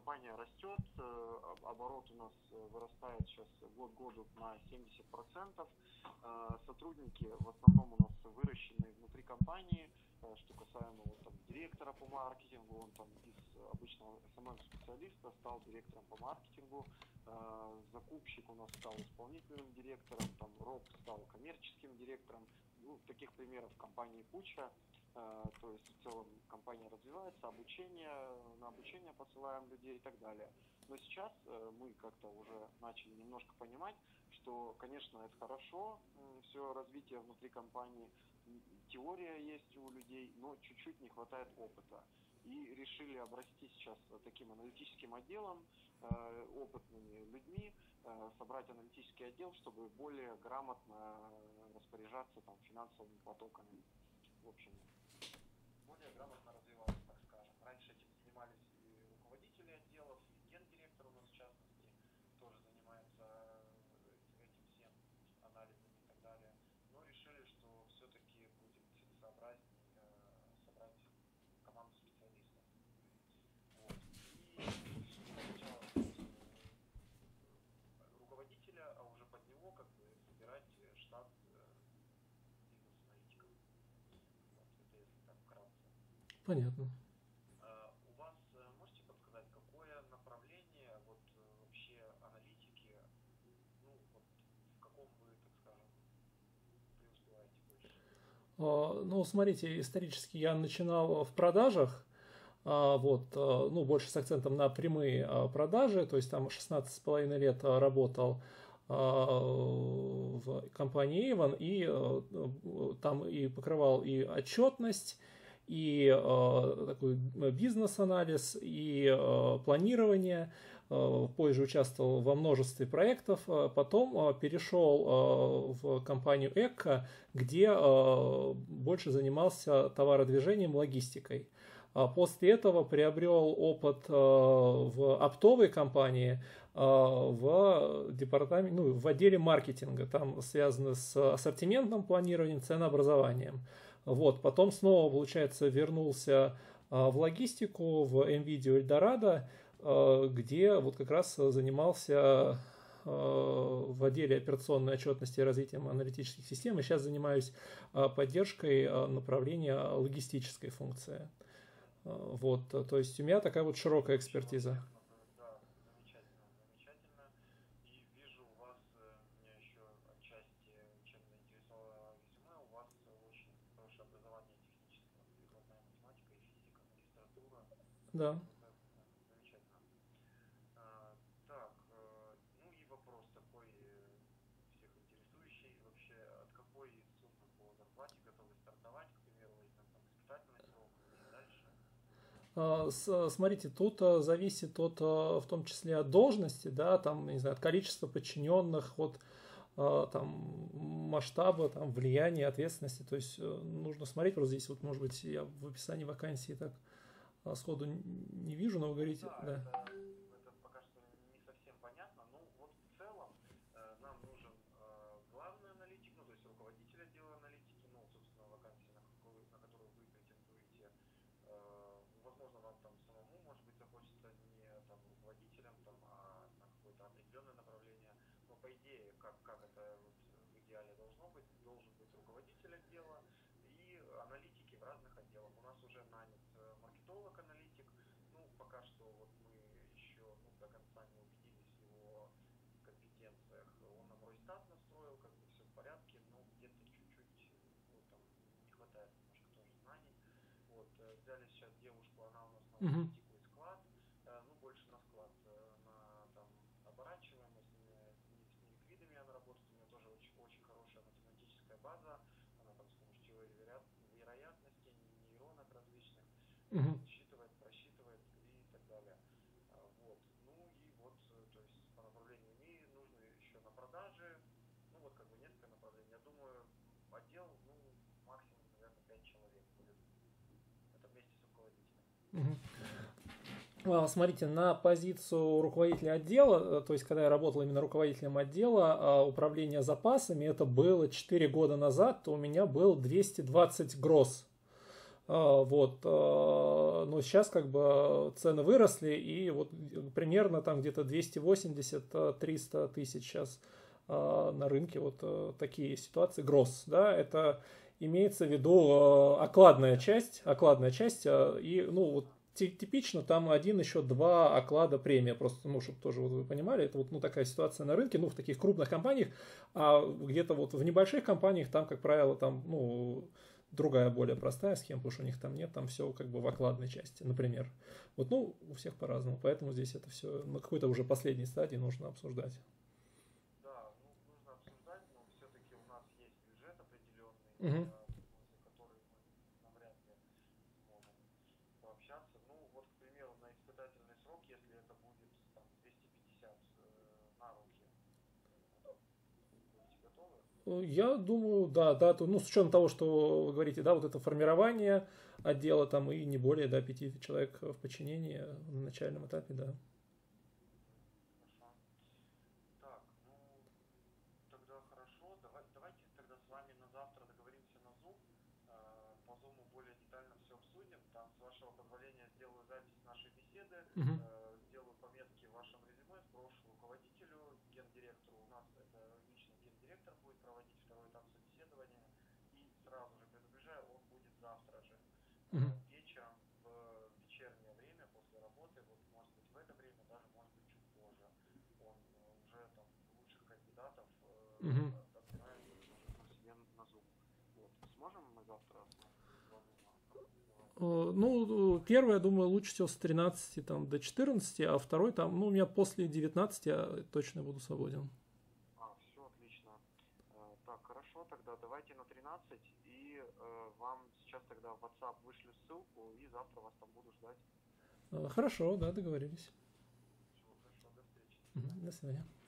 компания растет, оборот у нас вырастает сейчас год к году на 70%. Сотрудники в основном у нас выращены внутри компании. Что касаемо вот, там, директора по маркетингу, он там из обычного SMM-специалиста стал директором по маркетингу, закупщик у нас стал исполнительным директором, там, Роб стал коммерческим директором. Ну, таких примеров в компании куча. То есть в целом компания развивается, на обучение посылаем людей и так далее. Но сейчас мы как-то уже начали немножко понимать, что, конечно, это хорошо, все развитие внутри компании, теория есть у людей, но чуть-чуть не хватает опыта. И решили обрасти сейчас таким аналитическим отделом, опытными людьми, собрать аналитический отдел, чтобы более грамотно распоряжаться там, финансовыми потоками. В общем, более грамотно развиваться, так скажем. Раньше этим занимались и руководители отделов, и гендиректор у нас в частности тоже занимается этим всем анализами и так далее. Но решили, что все-таки будет целесообразнее собрать команду специалистов. Вот. И сначала руководителя, а уже под него как бы собирать штат бизнес-аналитиков. Вот, это если так вкратце. Понятно. У вас можете подсказать, какое направление вот вообще аналитики, ну вот в каком вы, так скажем, преуспеваете больше? Ну, смотрите, исторически я начинал в продажах, вот, ну, больше с акцентом на прямые продажи, то есть там 16,5 лет работал в компании Avon, и там и покрывал и отчетность, и такой бизнес-анализ, и планирование. Позже участвовал во множестве проектов, потом перешел в компанию Экко, где больше занимался товародвижением, логистикой. После этого приобрел опыт в оптовой компании, в департаменте, ну, в отделе маркетинга, там связано с ассортиментным планированием, ценообразованием. Вот, потом снова, получается, вернулся в логистику, в NVIDIA Eldorado, где вот как раз занимался в отделе операционной отчетности и развитием аналитических систем, и сейчас занимаюсь поддержкой направления логистической функции. Вот, то есть у меня такая вот широкая экспертиза. Да, замечательно, замечательно. И вижу у вас, меня еще отчасти, чем заинтересовало резюме, у вас очень хорошее образование техническое, прикладная математика и физика, магистратура. Да. Замечательно. Так, ну и вопрос такой всех интересующий. Вообще, от какой суммы по зарплате готовы стартовать, к примеру, возьмем там испытательный срок и дальше? Смотрите, тут зависит от, в том числе от должности, да, там, не знаю, от количества подчиненных, от там, масштаба, там, влияния, ответственности. То есть нужно смотреть, вот здесь вот, может быть, я в описании вакансии так сходу не вижу, но вы говорите, да. Это пока что не совсем понятно. Ну, вот в целом нам нужен главный аналитик, ну, то есть руководитель отдела аналитики, ну, собственно, вакансия, на которую вы претендуете. Возможно, вам там самому, может быть, захочется не там руководителем, там, а на какое-то определенное направление. Но по идее, как это вот в идеале должно быть, должен быть руководитель отдела и аналитики в разных отделах. У нас уже нанят маркетолог-аналитик. Ну, пока что вот мы еще до конца не убедились в его компетенциях. Он нам Ройстат настроил, как бы все в порядке, но где-то чуть-чуть там не хватает немножко тоже знаний. Вот, взяли сейчас девушку, она у нас на логистику и склад, ну, больше на склад, на там оборачиваемость, с неликвидами она работает, у нее тоже очень хорошая математическая база, она там с помощью теории вероятности, нейронок различных, считывает, просчитывает и так далее. Вот, ну и вот, то есть по направлению НИИ нужно еще на продаже, ну вот как бы несколько направлений. Я думаю, отдел, ну, максимум, наверное, 5 человек будет. Это вместе с руководителем. Смотрите, на позицию руководителя отдела, то есть когда я работал именно руководителем отдела управления запасами, это было 4 года назад, то у меня был 220 гроз. Вот, но сейчас как бы цены выросли, и вот примерно там где-то 280-300 тысяч сейчас на рынке вот такие ситуации. Гросс, да, это имеется в виду окладная часть, и, ну, вот типично там один, еще два оклада премия, просто, ну, чтобы тоже вот вы понимали, это вот, ну, такая ситуация на рынке, ну, в таких крупных компаниях, а где-то вот в небольших компаниях там, как правило, там, ну, другая, более простая схема, потому что у них там нет, там все как бы в окладной части, например. Вот, ну, у всех по-разному, поэтому здесь это все на какой-то уже последней стадии нужно обсуждать. Да, ну, нужно обсуждать, но все-таки у нас есть бюджет определенный, Угу. за который мы навряд ли сможем пообщаться. Ну, вот, к примеру, на испытательный срок, если это будет там 250 на руки, будете готовы? Я думаю, да, да, ну, с учетом того, что вы говорите, да, вот это формирование отдела там и не более, да, 5 человек в подчинении на начальном этапе, да. Хорошо. Так, ну, тогда хорошо. Давайте тогда с вами на завтра договоримся на Zoom. По Zoom более детально все обсудим. Там, с вашего позволения, сделаю запись нашей беседы, Угу. сделаю пометки в вашем резюме, сброшу руководителю, гендиректору. У нас это лично гендиректор будет проводить второй этап собеседования. И сразу же предупреждаю, он будет завтра же Угу. вечером в вечернее время после работы. Вот, может быть, в это время, даже может быть чуть позже. Он уже там лучших кандидатов Угу. отбирает себе на Zoom. Вот. Сможем мы завтра с вами поговорить? Ну, первый, я думаю, лучше всего с 13 там, до 14, а второй там, ну, у меня после 19 я точно буду свободен. Все отлично. Так, хорошо, тогда давайте на 13, и вам сейчас тогда в WhatsApp вышлю ссылку, и завтра вас там буду ждать. Хорошо, да, договорились. Всего хорошо, до встречи. До Мгм. свидания. До свидания.